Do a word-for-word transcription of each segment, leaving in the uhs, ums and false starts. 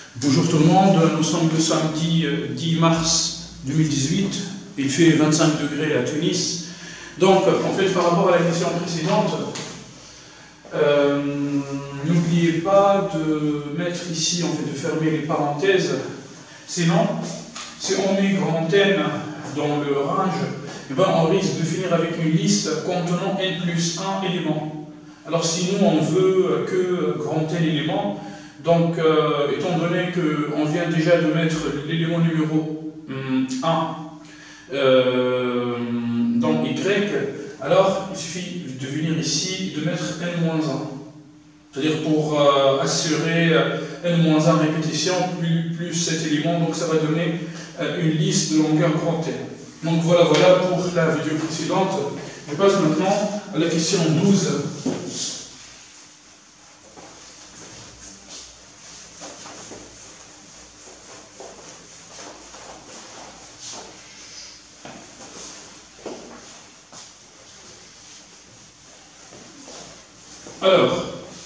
Bonjour tout le monde, nous sommes le samedi dix mars deux mille dix-huit, il fait vingt-cinq degrés à Tunis. Donc en fait par rapport à la question précédente, euh, n'oubliez pas de mettre ici, en fait de fermer les parenthèses, sinon si on met grand N dans le range, eh ben, on risque de finir avec une liste contenant N plus un élément. Alors si nous on veut que grand N éléments, donc euh, étant donné qu'on vient déjà de mettre l'élément numéro hum, un euh, dans Y, alors il suffit de venir ici et de mettre N moins un. C'est-à-dire pour euh, assurer N moins un répétition plus, plus cet élément, donc ça va donner euh, une liste de longueur grand N. Donc voilà, voilà pour la vidéo précédente. Je passe maintenant à la question douze. Alors,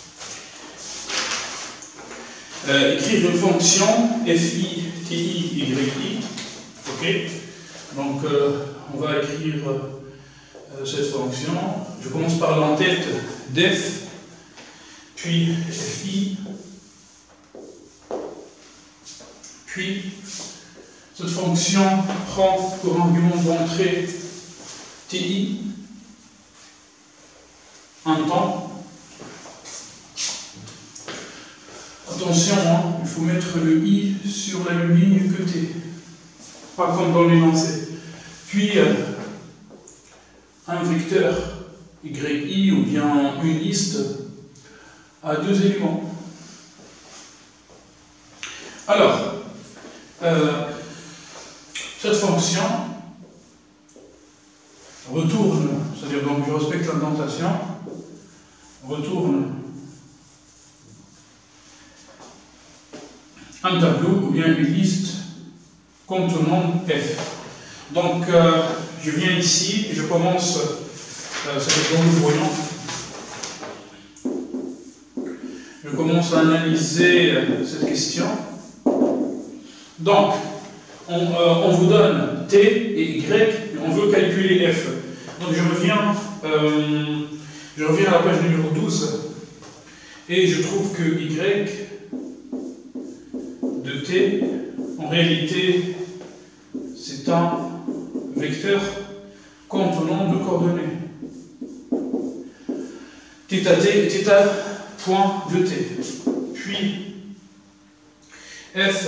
euh, écrire une fonction fi, ti, yi, ok. Donc, euh, on va écrire euh, cette fonction. Je commence par l'entête def, puis fi, puis cette fonction prend pour argument d'entrée ti, un temps. Attention, hein, il faut mettre le i sur la même ligne que t, pas comme dans l'énoncé. Puis, euh, un vecteur yi ou bien une liste à deux éléments. Alors, euh, cette fonction retourne, c'est-à-dire donc je respecte l'indentation, retourne un tableau ou bien une liste contenant f. Donc, euh, je viens ici et je commence, euh, c'est dans le voyant, je commence à analyser euh, cette question. Donc, on, euh, on vous donne t et y, et on veut calculer f. Donc, je reviens, euh, je reviens à la page numéro douze et je trouve que y de t, en réalité, c'est un vecteur contenant deux coordonnées. Θt est θ point de t. Puis, f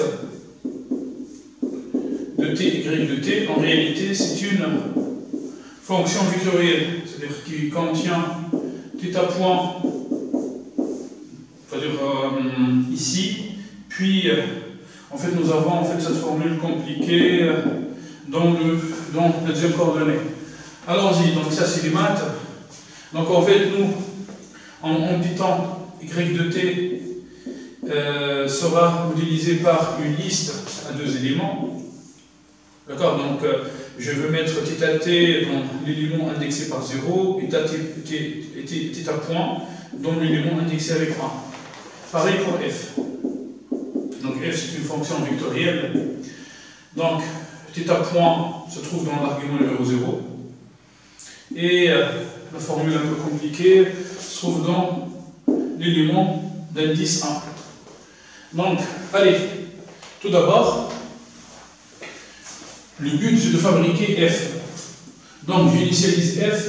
de t, y de t, en réalité, c'est une fonction vectorielle, c'est-à-dire qui contient θ point, c'est-à-dire euh, ici, puis euh, en fait nous avons en fait cette formule compliquée euh, dans, le, dans la deuxième coordonnée. Allons-y, donc ça c'est les maths. Donc en fait nous, en, en Python, y de t euh, sera modélisé par une liste à deux éléments. D'accord, donc euh, je veux mettre θt dans l'élément indexé par zéro et θ point dans l'élément indexé avec un. Pareil pour f. Donc f c'est une fonction vectorielle. Donc θ point se trouve dans l'argument numéro zéro. Et euh, la formule un peu compliquée se trouve dans l'élément d'indice un. Donc, allez, tout d'abord, le but c'est de fabriquer f. Donc j'initialise f.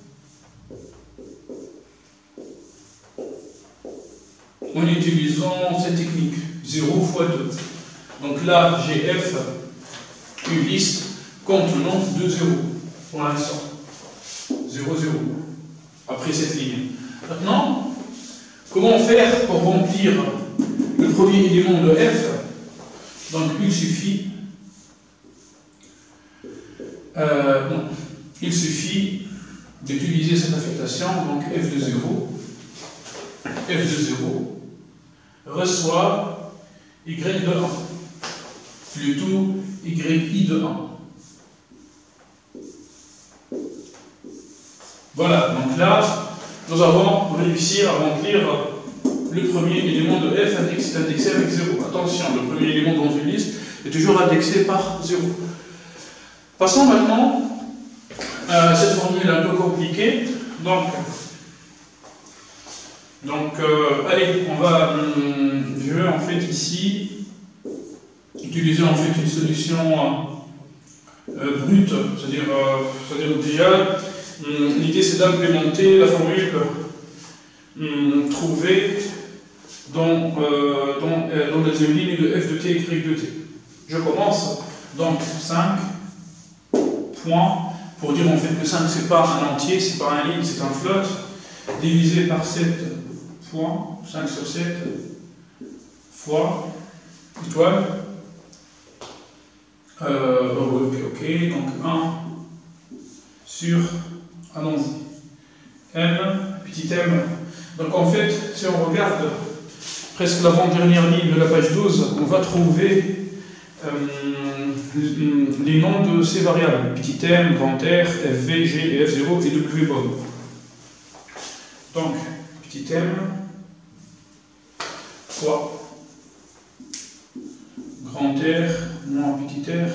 En utilisant cette technique, zéro fois deux. Donc là, j'ai f, une liste contenant deux zéros, pour l'instant. zéro, zéro, après cette ligne. Maintenant, comment faire pour remplir le premier élément de f? Donc il suffit, euh, non, il suffit d'utiliser cette affectation, donc f de zéro, f de zéro, reçoit y de un, plutôt yi de un. Voilà, donc là, nous avons réussi à remplir le premier élément de f est indexé avec zéro. Attention, le premier élément dans une liste est toujours indexé par zéro. Passons maintenant à cette formule un peu compliquée. Donc, donc euh, allez, on va, hum, je vais en fait ici utiliser en fait une solution euh, brute, c'est-à-dire euh, c'est-à-dire idéale. Hum, L'idée c'est d'implémenter la formule hum, trouvée dans, euh, dans, euh, dans les lignes de f de t, y de t. Je commence donc cinq points, pour dire en fait que cinq c'est pas un entier, c'est pas un ligne, c'est un float, divisé par sept points, cinq sur sept, fois étoile. Euh, ok, ok, donc un sur, allons-y, m, petit m. Donc en fait, si on regarde presque l'avant-dernière ligne de la page douze, on va trouver euh, les noms de ces variables, petit m, grand R, fv, g et f zéro et wbob. Donc, petit m fois grand R moins petit r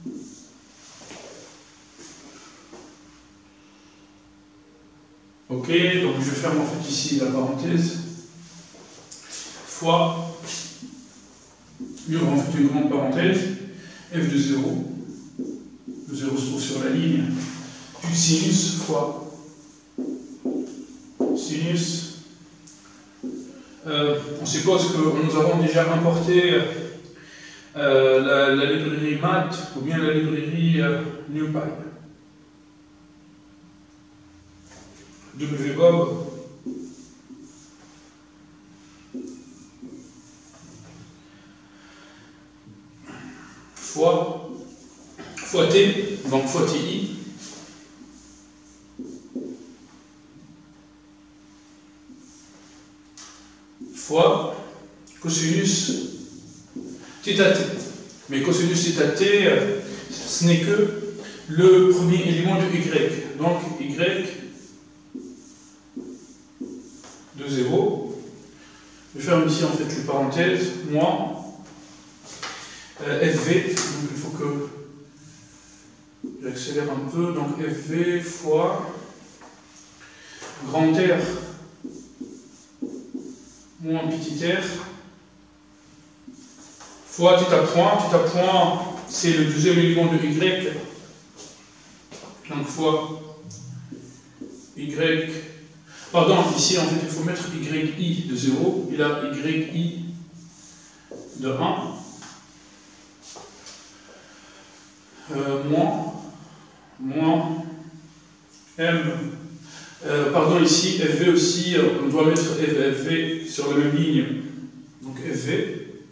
ok, donc je ferme en fait ici la parenthèse fois, il y aura en fait une grande parenthèse f de zéro, le zéro se trouve sur la ligne du sinus fois sinus. Euh, on suppose que nous avons déjà importé euh, la, la librairie math ou bien la librairie euh, NumPy. Wbob fois, fois t, donc fois ti, fois cosinus θt. Mais cosinus θt, ce n'est que le premier élément de y. Donc y de zéro. Je ferme ici en fait les parenthèses, moins euh, fv, donc il faut que j'accélère un peu, donc fv fois grand R moins petit r fois θ point, θ point c'est le deuxième élément de y, donc fois y, pardon, ici en fait il faut mettre yi de zéro, et là yi de un, euh, moins, moins m, euh, pardon ici fv aussi, on doit mettre fv sur la même ligne, donc fv,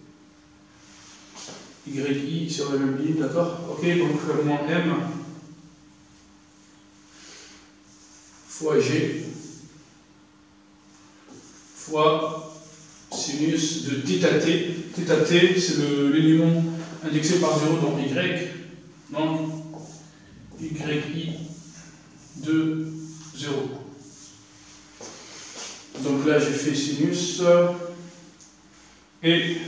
yi sur la même ligne, d'accord, ok, donc moins m fois g fois sinus de θt. θt c'est l'élément indexé par zéro dans y, donc yi de zéro. Donc là j'ai fait sinus et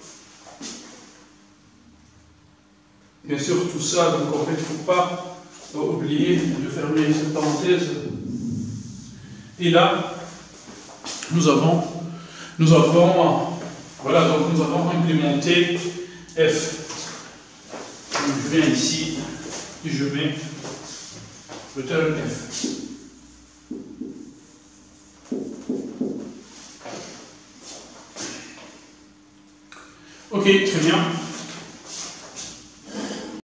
bien sûr tout ça, donc en fait il ne faut pas oublier de fermer cette parenthèse. Et là nous avons nous avons voilà, donc nous avons implémenté f. Donc je viens ici et je mets return f. Ok, très bien.